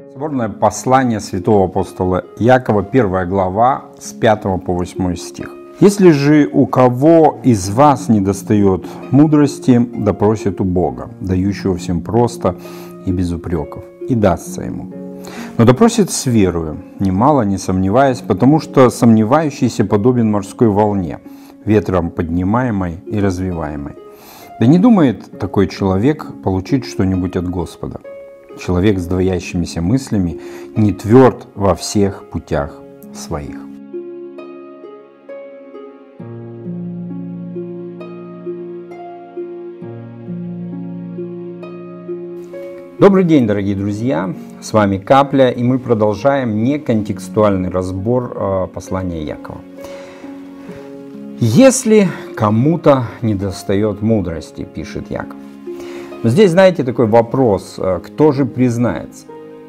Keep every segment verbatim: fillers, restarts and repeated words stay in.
Соборное послание святого апостола Якова, первая глава, с пятого по восьмой стих. «Если же у кого из вас недостает мудрости, да просит у Бога, дающего всем просто и без упреков, и дастся ему. Но да просит с верою, немало не сомневаясь, потому что сомневающийся подобен морской волне, ветром поднимаемой и развиваемой. Да не думает такой человек получить что-нибудь от Господа. Человек с двоящимися мыслями не тверд во всех путях своих». Добрый день, дорогие друзья! С вами Капля, и мы продолжаем неконтекстуальный разбор послания Якова. «Если кому-то недостает мудрости, — пишет Яков. Но здесь, знаете, такой вопрос, кто же признается?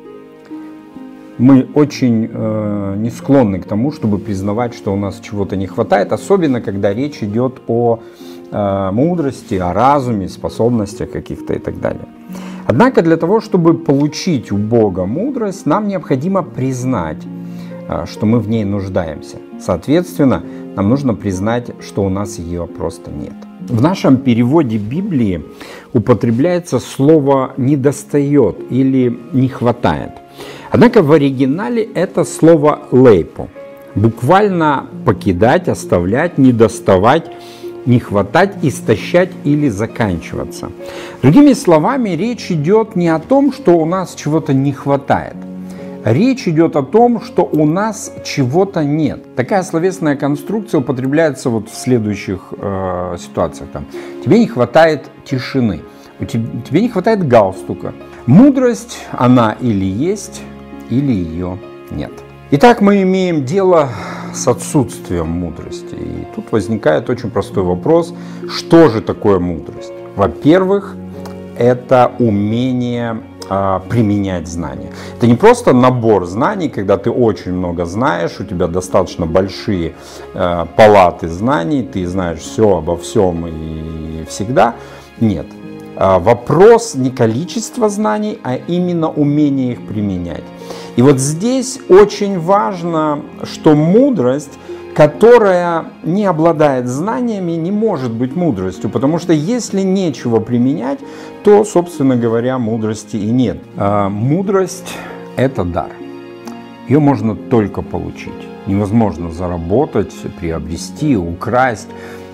Мы очень э, не склонны к тому, чтобы признавать, что у нас чего-то не хватает, особенно когда речь идет о э, мудрости, о разуме, способностях каких-то и так далее. Однако для того, чтобы получить у Бога мудрость, нам необходимо признать, э, что мы в ней нуждаемся. Соответственно, нам нужно признать, что у нас ее просто нет. В нашем переводе Библии употребляется слово «недостает» или «не хватает». Однако в оригинале это слово «лейпо». Буквально покидать, оставлять, недоставать, не хватать, истощать или заканчиваться. Другими словами, речь идет не о том, что у нас чего-то не хватает. Речь идет о том, что у нас чего-то нет. Такая словесная конструкция употребляется вот в следующих э, ситуациях. Там, тебе не хватает тишины, тебе, тебе не хватает галстука. Мудрость, она или есть, или ее нет. Итак, мы имеем дело с отсутствием мудрости. И тут возникает очень простой вопрос, что же такое мудрость? Во-первых, это умение применять знания. Это не просто набор знаний, когда ты очень много знаешь, у тебя достаточно большие э, палаты знаний, ты знаешь все обо всем и всегда. Нет. Э, вопрос не количество знаний, а именно умение их применять. И вот здесь очень важно, что мудрость, которая не обладает знаниями, не может быть мудростью, потому что если нечего применять, то, собственно говоря, мудрости и нет. А мудрость – это дар. Ее можно только получить. Невозможно заработать, приобрести, украсть,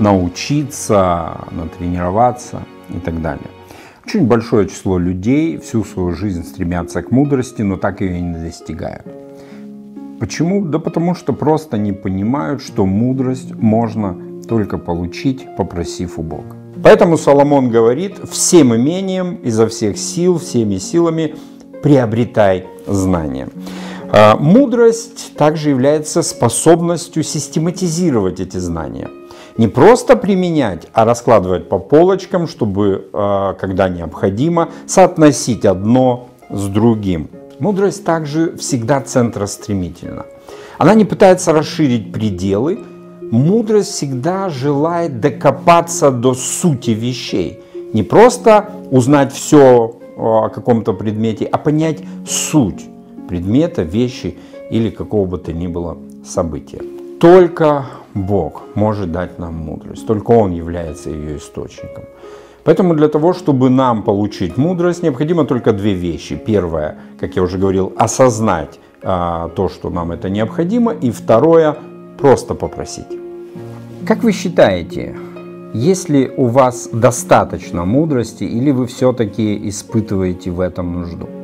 научиться, натренироваться и так далее. Очень большое число людей всю свою жизнь стремятся к мудрости, но так ее и не достигают. Почему? Да потому что просто не понимают, что мудрость можно только получить, попросив у Бога. Поэтому Соломон говорит: всем имением, изо всех сил, всеми силами приобретай знания. Мудрость также является способностью систематизировать эти знания. Не просто применять, а раскладывать по полочкам, чтобы, когда необходимо, соотносить одно с другим. Мудрость также всегда центростремительна. Она не пытается расширить пределы. Мудрость всегда желает докопаться до сути вещей. Не просто узнать все о каком-то предмете, а понять суть предмета, вещи или какого бы то ни было события. Только Бог может дать нам мудрость. Только Он является ее источником. Поэтому для того, чтобы нам получить мудрость, необходимо только две вещи. Первое, как я уже говорил, осознать а, то, что нам это необходимо. И второе, просто попросить. Как вы считаете, есть ли у вас достаточно мудрости или вы все-таки испытываете в этом нужду?